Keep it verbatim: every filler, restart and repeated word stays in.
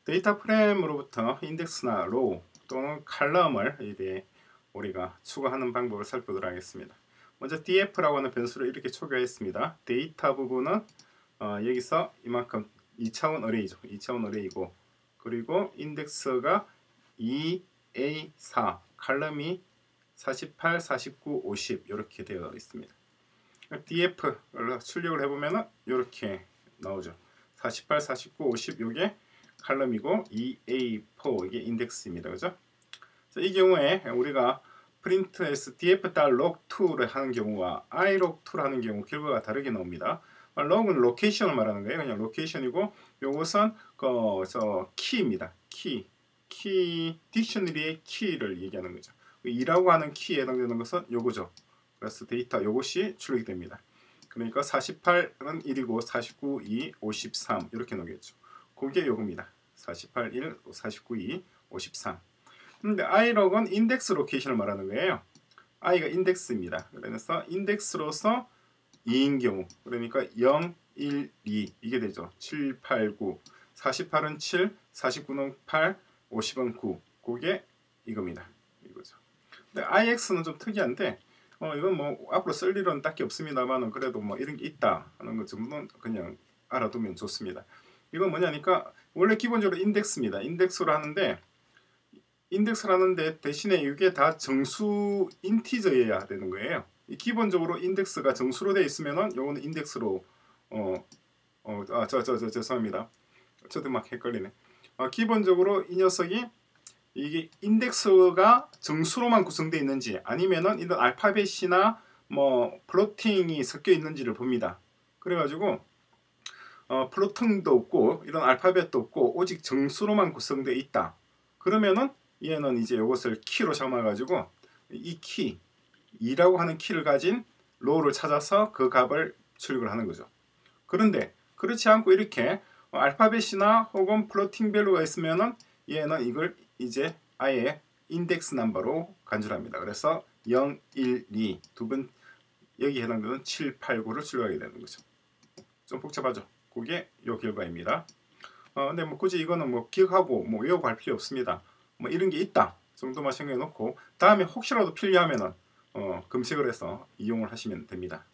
데이터 프레임으로부터 인덱스나 로우 또는 칼럼을 이제 우리가 추가하는 방법을 살펴보도록 하겠습니다. 먼저 df라고 하는 변수를 이렇게 초기화했습니다. 데이터 부분은 어, 여기서 이만큼 이 차원 어레이죠. 이 차원 어레이고, 그리고 인덱스가 이 에이 사, 칼럼이 사십팔, 사십구, 오십 이렇게 되어 있습니다. df를 출력을 해보면 이렇게 나오죠. 사십팔, 사십구, 오십 이게 칼럼이고 이 에이 사 이게 인덱스입니다. 그죠? 이 경우에 우리가 print에서 df.log2를 하는 경우와 ilog2를 하는 경우 결과가 다르게 나옵니다. log은 로케이션을 말하는 거예요. 그냥 로케이션이고, 요것은 그 저 키입니다. 키, 키, 딕셔너리의 키를 얘기하는 거죠. 이라고 하는 키에 해당되는 것은 요거죠. 그래서 데이터 요것이 출력이 됩니다. 그러니까 사십팔은 일이고 사십구, 이, 오십삼 이렇게 나오겠죠. 그게 요겁니다. 사십팔, 일, 사십구, 이, 오십삼. 근데 ilog은 인덱스 로케이션을 말하는 거예요. i가 인덱스입니다. 그래서 인덱스로서 이인 경우, 그러니까 영, 일, 이 이게 되죠. 칠, 팔, 구. 사십팔은 칠, 사십구는 팔, 오십은 구. 그게 이겁니다. 이거죠. 근데 ix는 좀 특이한데, 어, 이건 뭐 앞으로 쓸 일은 딱히 없습니다만은 그래도 뭐 이런 게 있다 하는 것 정도는 그냥 알아두면 좋습니다. 이건 뭐냐니까 원래 기본적으로 인덱스입니다. 인덱스로 하는데, 인덱스를 하는데 대신에 이게 다 정수 인티저여야 되는 거예요. 기본적으로 인덱스가 정수로 되어 있으면은 요거는 인덱스로 어 어 아 저 저 저 죄송합니다. 저도 막 헷갈리네. 아, 기본적으로 이 녀석이 이게 인덱스가 정수로만 구성되어 있는지 아니면은 이런 알파벳이나 뭐 플로팅이 섞여 있는지를 봅니다. 그래가지고 어, 플로팅도 없고 이런 알파벳도 없고 오직 정수로만 구성되어 있다. 그러면은 얘는 이제 이것을 키로 삼아가지고 이 키, 이라고 하는 키를 가진 로우를 찾아서 그 값을 출력을 하는 거죠. 그런데 그렇지 않고 이렇게 알파벳이나 혹은 플로팅 밸류가 있으면은 얘는 이걸 이제 아예 인덱스 넘버로 간주합니다. 그래서 영, 일, 이 두 번 여기 해당되는 칠, 팔, 구를 출력하게 되는 거죠. 좀 복잡하죠. 그게 요 결과입니다. 어, 근데 뭐 굳이 이거는 뭐 기억하고 뭐 외우고 할 필요 없습니다. 뭐 이런 게 있다 정도만 생각해 놓고 다음에 혹시라도 필요하면은 어, 검색을 해서 이용을 하시면 됩니다.